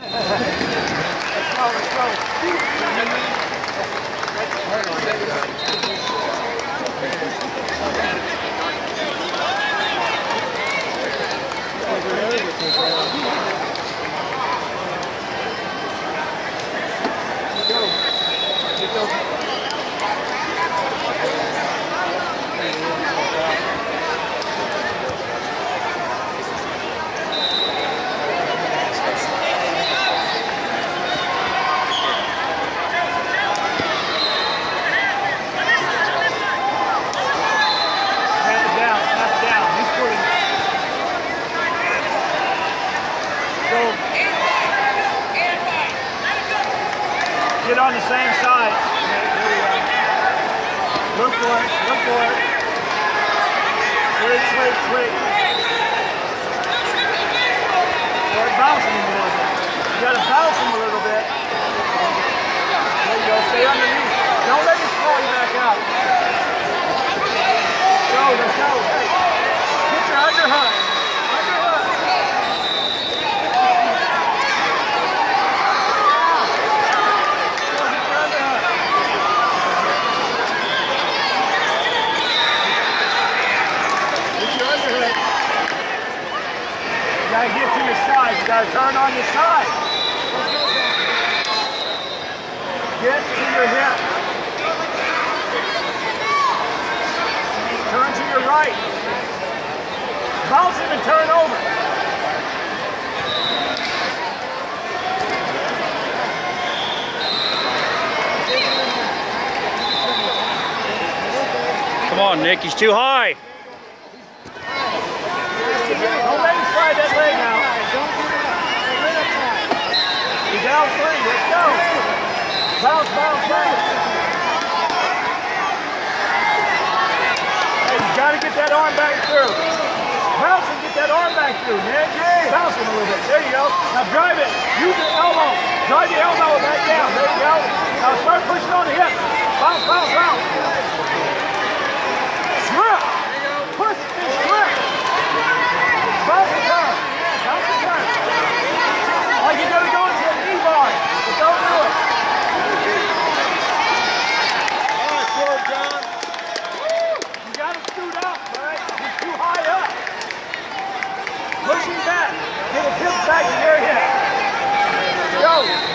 Get on the same side. Look for it, look for it. Switch, switch, switch. Start bouncing him a little bit. You gotta bounce him a little bit. There you go, stay underneath. Don't let him fall you back out. Go, let's go. Hey, get your underhook. Underhook. You gotta get to your side. You gotta turn on your side. Get to your hip. Turn to your right. Bounce him and turn over. Come on, Nick. He's too high. Don't let him slide that leg out. He's out three. Let's go. Bounce, bounce, bounce. Hey, you got to get that arm back through. Bounce and get that arm back through, Nick. Bounce him a little bit. There you go. Now drive it. Use your elbow. Drive your elbow back down. There you go. Now start pushing on the hip. Bounce, bounce, bounce. Grip. Push and grip. Bounce and turn. Bounce and turn. Like you gotta go into a knee bar, but don't do it. All right, forward, John. You gotta scoot up, right? You're too high up. Pushing back. Get his hips back to your hip. Go.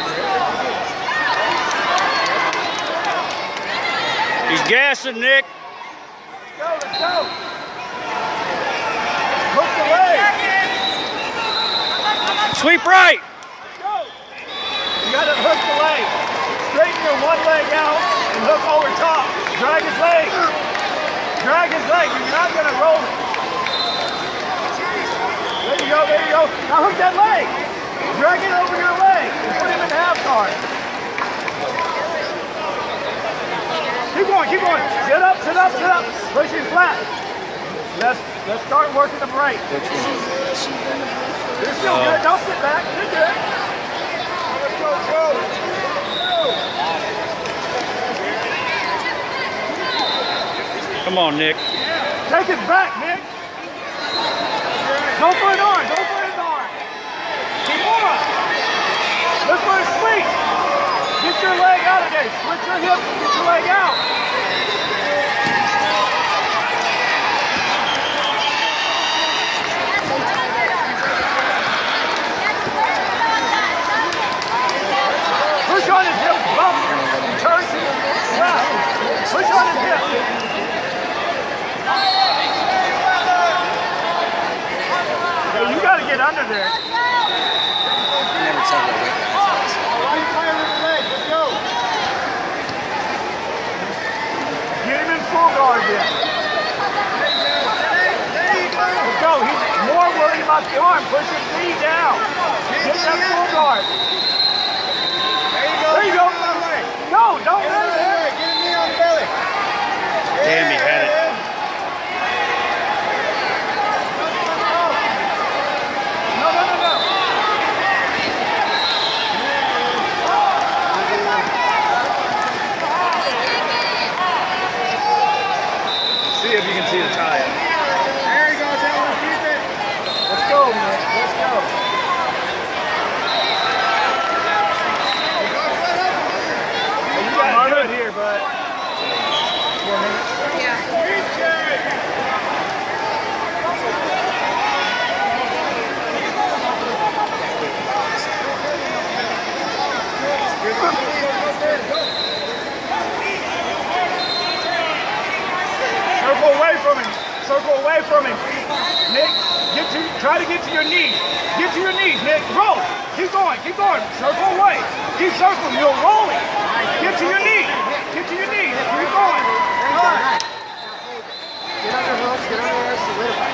He's gassing, Nick. Let's go, let's go. Hook the leg. Sweep right. Go. You gotta hook the leg. Straighten your one leg out and hook over top. Drag his leg. Drag his leg. You're not gonna roll it. There you go, there you go. Now hook that leg. Drag it over your leg and put him in the half guard. Keep going, keep going. Sit up, sit up, sit up. Push him flat. Let's start working the break. You're still good. Don't sit back. You're good. Let's go, go. Come on, Nick. Take it back, Nick. Go for an arm. Go for his arm. Keep on. Look for a sweep. Get your leg out of there. Switch your hip and get your leg out. Push on his hip, bump, turn to the left. Push on his hip. Hey, you got to get under there. Never tell the weight guys. Let's go. Get him in full guard then. Let's go. He's more worried about the arm. Push his knee down. Get that full guard. There you go. No, don't let it. Get a knee on the belly. Damn, he had it. No, no, no, no. See if you can see the tie. There he goes, Ellen. Keep it. Let's go, man. Let's go. from him. Nick, try to get to your knees. Get to your knees, Nick. Roll. Keep going, keep going. Circle away. Keep circling. You're rolling. Get to your knees. Get to your knees. Keep going. Get on your hooks, get on your air, solidify.